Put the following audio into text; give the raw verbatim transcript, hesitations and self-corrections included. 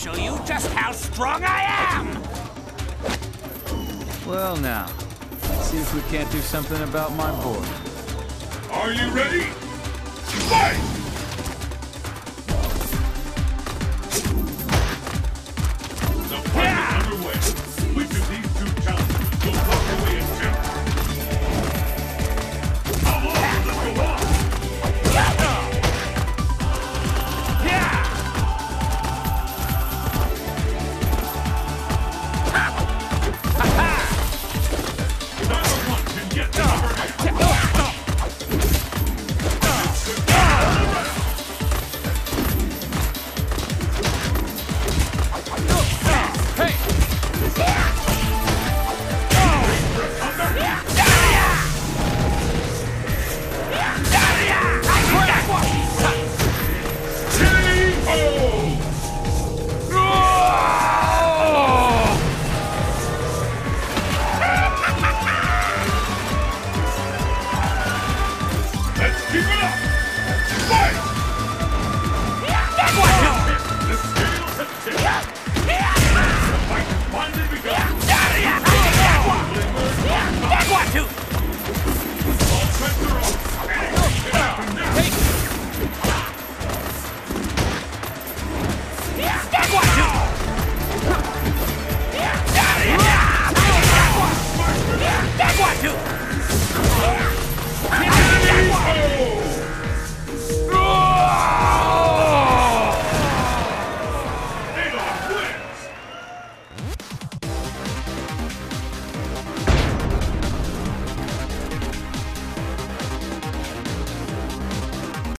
show you just how strong I am! Well now, let's see if we can't do something about my boy. Are you ready? Fight!